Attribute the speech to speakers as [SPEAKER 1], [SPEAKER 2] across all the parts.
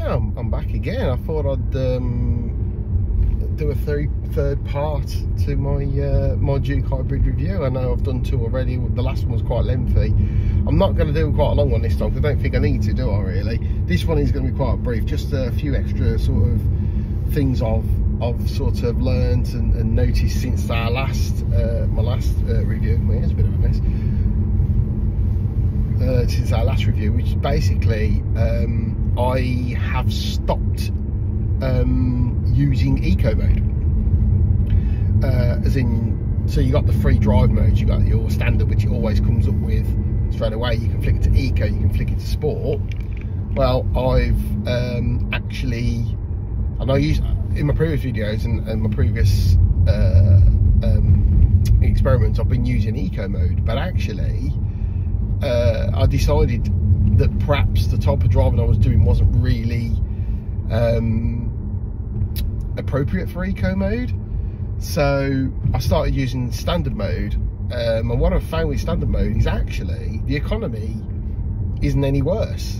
[SPEAKER 1] Yeah, I'm back again. I thought I'd do a third part to my my Juke hybrid review. I know I've done 2 already. The last one was quite lengthy. I'm not going to do quite a long one this time because I don't think I need to, do I really? This one is going to be quite brief, just a few extra sort of things I've sort of learned and noticed since our last my last review. My hair's a bit of a mess. Since our last review, which is basically I have stopped using eco mode, as in, so you got the free drive mode, you got your standard, which it always comes up with straight away. You can flick it to eco, you can flick it to sport. Well, I've actually, and I use in my previous videos and my previous experiments, I've been using eco mode, but actually I decided that perhaps the type of driving I was doing wasn't really appropriate for eco mode, so I started using standard mode, and what I've found with standard mode is actually the economy isn't any worse.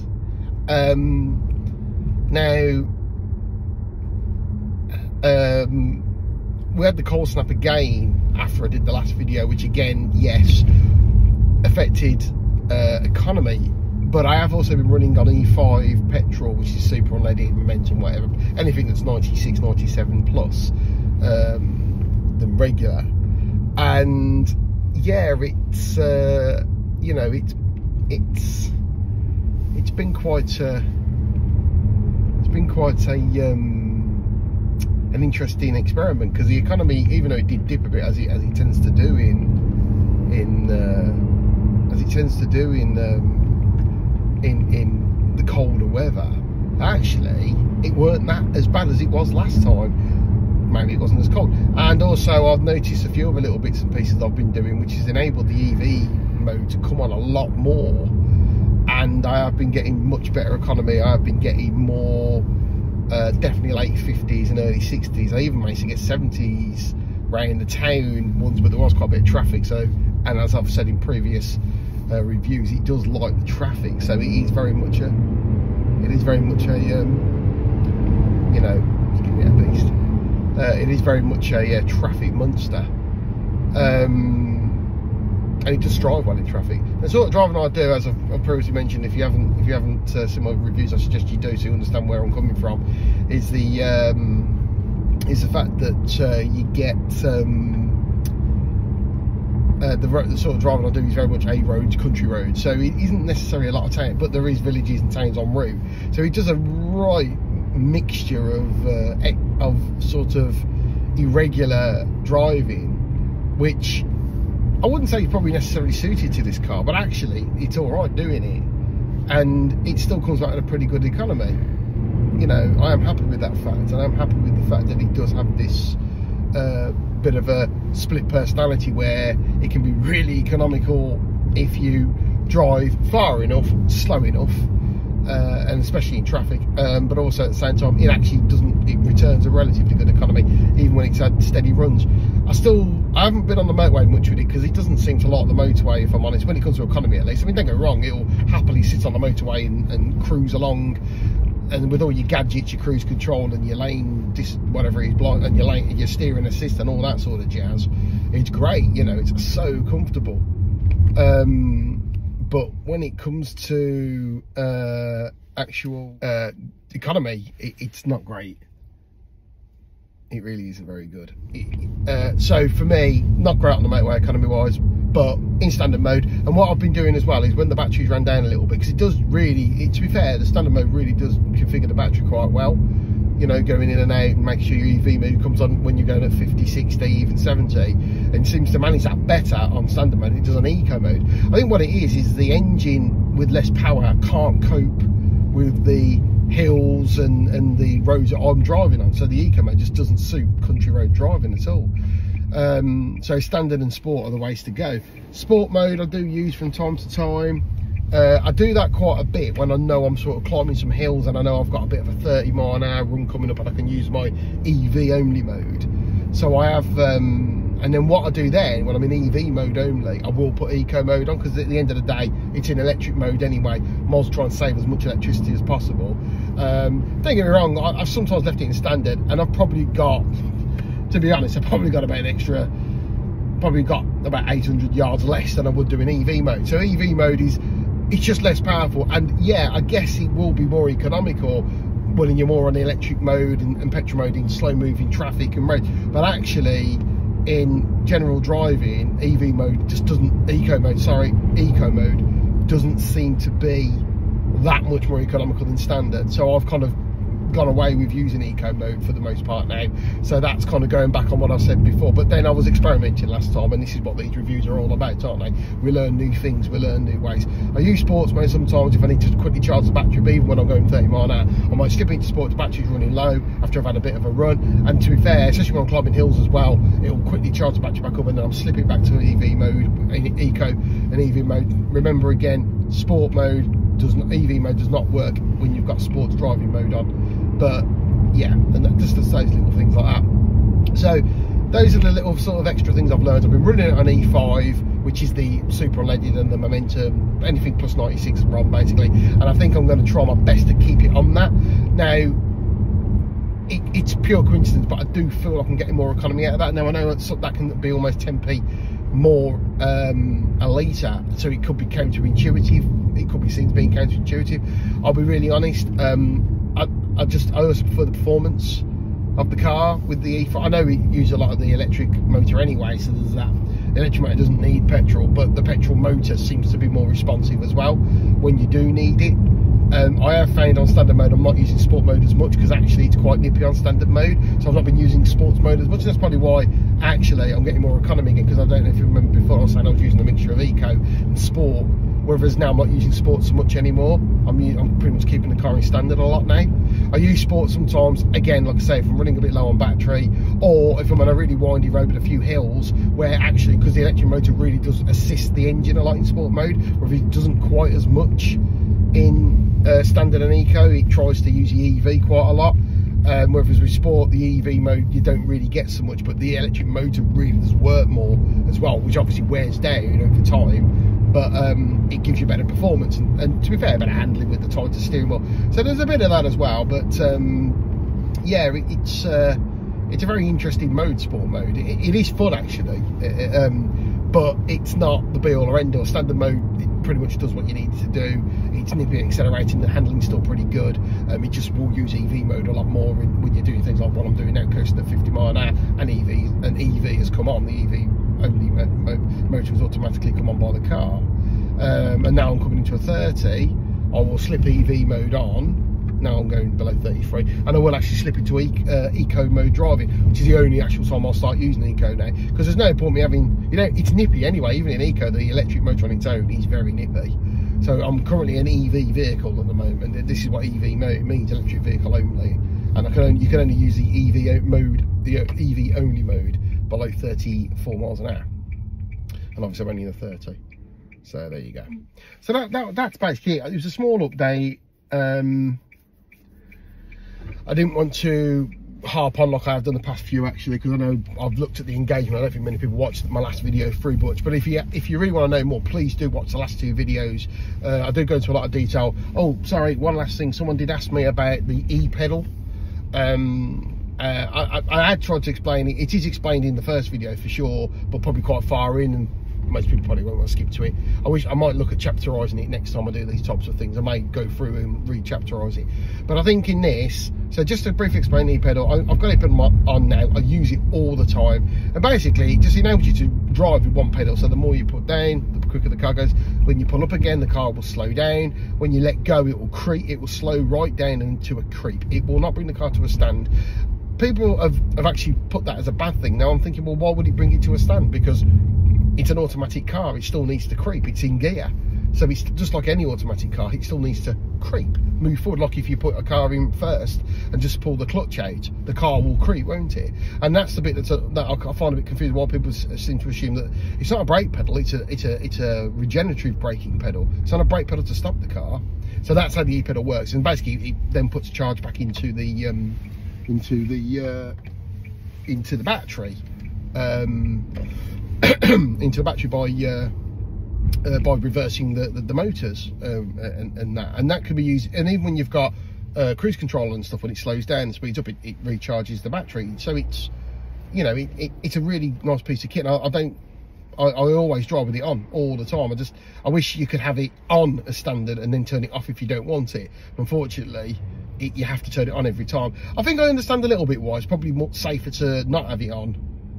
[SPEAKER 1] Now we had the cold snap again after I did the last video, which again, yes, affected economy, but I have also been running on E5 petrol, which is super unleaded, momentum, whatever, anything that's 96, 97 plus than regular. And yeah, it's you know, it's been quite an interesting experiment, because the economy, even though it did dip a bit as it tends to do in the colder weather, actually it weren't that as bad as it was last time. Maybe it wasn't as cold. And also I've noticed a few other little bits and pieces I've been doing, which has enabled the EV mode to come on a lot more, and I have been getting much better economy. I have been getting more definitely late 50s and early 60s. I even managed to get 70s around the town ones, but there was quite a bit of traffic. So, and as I've said in previous reviews, it does like the traffic, so it is very much a you know, just give me a beast. It is very much a traffic monster, and it does strive well in traffic. The sort of driving I do, as I've previously mentioned, if you haven't seen my reviews, I suggest you do, so you understand where I'm coming from, is the fact that you get the sort of driving I do is very much A roads, country roads, so it isn't necessarily a lot of town, but there is villages and towns en route, so it does a right mixture of sort of irregular driving, which I wouldn't say it's probably necessarily suited to this car, but actually it's all right doing it, and it still comes out at a pretty good economy. You know, I am happy with that fact, and I'm happy with the fact that it does have this bit of a split personality, where it can be really economical if you drive far enough, slow enough, and especially in traffic, but also at the same time it actually it returns a relatively good economy even when it's had steady runs. I haven't been on the motorway much with it, because it doesn't seem to like the motorway, if I'm honest, when it comes to economy at least. I mean, don't get me wrong, it'll happily sit on the motorway and cruise along, and with all your gadgets, your cruise control and your lane, whatever it is, and your steering assist and all that sort of jazz, it's great, you know, it's so comfortable. But when it comes to actual economy, it's not great. It really isn't very good. So for me, not great on the motorway economy wise, but in standard mode. And what I've been doing as well is, when the batteries ran down a little bit, because it does really, to be fair, the standard mode really does configure the battery quite well, you know, going in and out and making sure your EV mode comes on when you're going at 50, 60, even 70, and seems to manage that better on standard mode than it does on eco mode. I think what it is the engine with less power can't cope with the hills and the roads that I'm driving on, so the eco mode just doesn't suit country road driving at all. So standard and sport are the ways to go. Sport mode I do use from time to time. I do that quite a bit when I know I'm sort of climbing some hills and I know I've got a bit of a 30-mile-an-hour run coming up, and I can use my EV only mode. So I have And then what I do then, when I'm in EV mode only, I will put eco mode on, because at the end of the day, it's in electric mode anyway. Might try and save as much electricity as possible. Don't get me wrong, I've sometimes left it in standard, and I've probably got, to be honest, I've probably got about an extra, probably got about 800 yards less than I would do in EV mode. So EV mode it's just less powerful, and yeah, I guess it will be more economical when you're more on the electric mode and petrol mode in slow moving traffic and roads. But actually, in general driving, eco mode doesn't seem to be that much more economical than standard. So I've kind of gone away with using eco mode for the most part now. So that's kind of going back on what I said before. But then I was experimenting last time, and this is what these reviews are all about, aren't they? We learn new things, we learn new ways. I use sports mode sometimes if I need to quickly charge the battery, but even when I'm going 30 mile an hour, I might skip into sports, the battery's running low after I've had a bit of a run. And to be fair, especially when I'm climbing hills as well, it'll quickly charge the battery back up, and then I'm slipping back to EV mode, eco and EV mode. Remember again, sport mode EV mode does not work when you've got sports driving mode on. But yeah, and that just those little things like that. So those are the little sort of extra things I've learned. I've been running it on E5, which is the super unleaded and the momentum, anything plus 96 ROM basically, and I think I'm going to try my best to keep it on that. Now it's pure coincidence, but I do feel like I'm getting more economy out of that. Now I know that can be almost 10p more a litre, so it could be counterintuitive, it could be seen as being counterintuitive. I'll be really honest, I also prefer the performance of the car with the E5. I know we use a lot of the electric motor anyway, so there's that. The electric motor doesn't need petrol, but the petrol motor seems to be more responsive as well when you do need it. I have found on standard mode I'm not using sport mode as much, because actually it's quite nippy on standard mode, so I've not been using sports mode as much. That's probably why actually I'm getting more economy again, because I don't know if you remember before I was saying I was using a mixture of eco and sport, whereas now I'm not using sport so much anymore. I'm pretty much keeping the car in standard a lot now. I use sport sometimes, again, like I say, if I'm running a bit low on battery, or if I'm on a really windy road with a few hills, where actually, because the electric motor really does assist the engine a lot in sport mode, where it doesn't quite as much in standard and eco, it tries to use the EV quite a lot. Whereas with sport, the EV mode, you don't really get so much, but the electric motor really does work more as well, which obviously wears down over time, but it gives you better performance, and to be fair, better handling with the tighter steering wheel. So there's a bit of that as well, but yeah, it's a very interesting mode, sport mode. It is fun actually, but it's not the be all or end all. Standard mode, it pretty much does what you need to do. It's nippy, accelerating, the handling's still pretty good. It just will use EV mode a lot more when you're doing things like what I'm doing now, coasting at 50 mile an hour, and EV has come on. The EV only motor has automatically come on by the car, and now I'm coming into a 30. I will slip EV mode on. Now I'm going below 33, and I will actually slip into eco mode driving, which is the only actual time I'll start using eco now, because there's no point me having, it's nippy anyway. Even in eco, the electric motor on its own is very nippy. So I'm currently an EV vehicle at the moment. This is what EV means, electric vehicle only, and you can only use the EV mode, the EV only mode, below 34 miles an hour, and obviously I'm only in the 30. So there you go. So that's basically it. It was a small update. I didn't want to harp on like I've done the past few actually, because I know I've looked at the engagement. I don't think many people watched my last video through much, but if you really want to know more, please do watch the last two videos. I do go into a lot of detail. Oh, sorry, one last thing. Someone did ask me about the e-pedal. I had tried to explain it. It is explained in the first video for sure, but probably quite far in, and most people probably won't want to skip to it. I might look at chapterizing it next time I do these types of things. I may go through and re-chapterize it, but I think in this, so just to briefly explain the e-pedal, I've got it on now. I use it all the time, and basically it just enables you to drive with one pedal. So the more you put down, the quicker the car goes. When you pull up again, the car will slow down. When you let go, it will creep. It will slow right down into a creep. It will not bring the car to a stand. People have actually put that as a bad thing. Now I'm thinking, well, why would it bring it to a stand? Because it's an automatic car, it still needs to creep, it's in gear. So it's just like any automatic car, it still needs to creep, move forward. Like if you put a car in first and just pull the clutch out, the car will creep, won't it? And that's the bit that I find a bit confusing, why people seem to assume that it's not a brake pedal, it's a regenerative braking pedal. It's not a brake pedal to stop the car. So that's how the e-pedal works, and basically it then puts charge back into the battery. into the battery by reversing the motors, and that could be used. And even when you've got cruise control and stuff, when it slows down and speeds up, it recharges the battery. So it's, you know, it's a really nice piece of kit. I always drive with it on all the time. I wish you could have it on as standard and then turn it off if you don't want it. Unfortunately, you have to turn it on every time. I think I understand a little bit why. It's probably more safer to not have it on.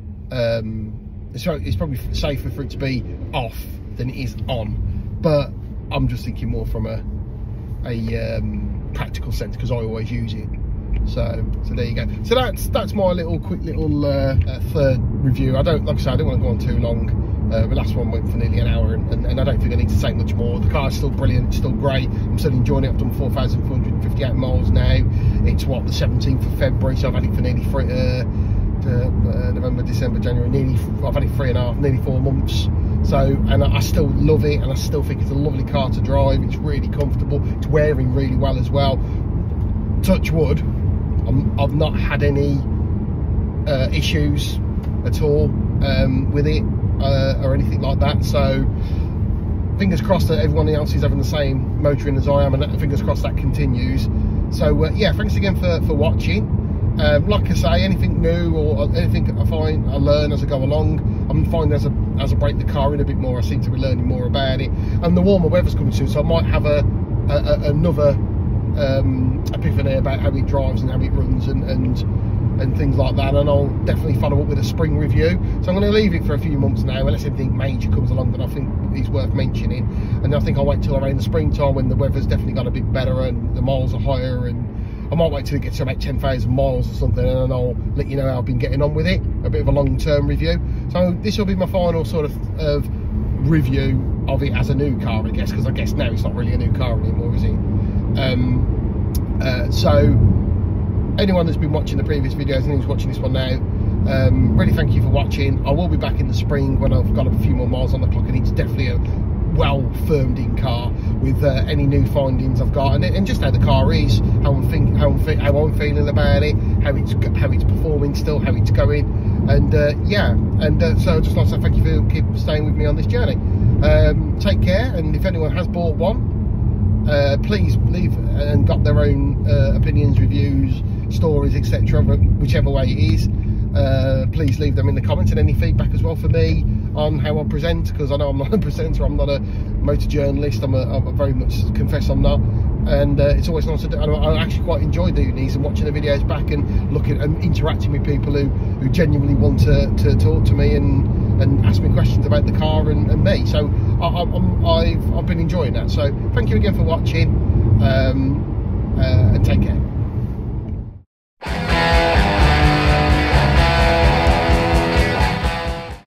[SPEAKER 1] It's probably safer for it to be off than it is on. But I'm just thinking more from a practical sense, because I always use it. So there you go. So that's my quick little third review. Like I said, I don't want to go on too long. The last one went for nearly an hour, and I don't think I need to say much more. The car's still brilliant, it's still great. I'm still enjoying it. I've done 4,458 miles now. It's what, the 17th of February, so I've had it for nearly November, December, January. I've had it 3.5, nearly 4 months. So, and I still love it, and I still think it's a lovely car to drive. It's really comfortable. It's wearing really well as well. Touch wood, I've not had any issues at all with it or anything like that. So fingers crossed that everyone else is having the same motoring as I am, and fingers crossed that continues. So yeah, thanks again for watching. Like I say, anything new or anything I find, I learn as I go along. I'm finding as I break the car in a bit more, I seem to be learning more about it. And the warmer weather's coming soon, so I might have another epiphany about how it drives and how it runs and things like that. And I'll definitely follow up with a spring review. So I'm going to leave it for a few months now, unless anything major comes along that I think is worth mentioning. And I think I'll wait till around the springtime, when the weather's definitely got a bit better and the miles are higher, and I might wait till it gets to about 10,000 miles or something, and then I'll let you know how I've been getting on with it. A bit of a long-term review. So this will be my final sort of review of it as a new car, I guess, because I guess now it's not really a new car anymore, is it? So anyone that's been watching the previous videos and who's watching this one now, really thank you for watching. I will be back in the spring when I've got a few more miles on the clock, and it's definitely a well firmed in car with any new findings I've got, and just how the car is, how I'm feeling about it, how it's performing still, how it's going, and yeah, and so I'd just like to say thank you for keep staying with me on this journey. Take care, and if anyone has bought one, please leave and got their own opinions, reviews, stories, etc., whichever way it is. Please leave them in the comments, and any feedback as well for me on how I present, because I know I'm not a presenter, I'm not a motor journalist, I'm very much confess I'm not. And it's always nice to do. I actually quite enjoy doing these and watching the videos back and looking and interacting with people who genuinely want to talk to me and ask me questions about the car and me. So I've been enjoying that. So thank you again for watching.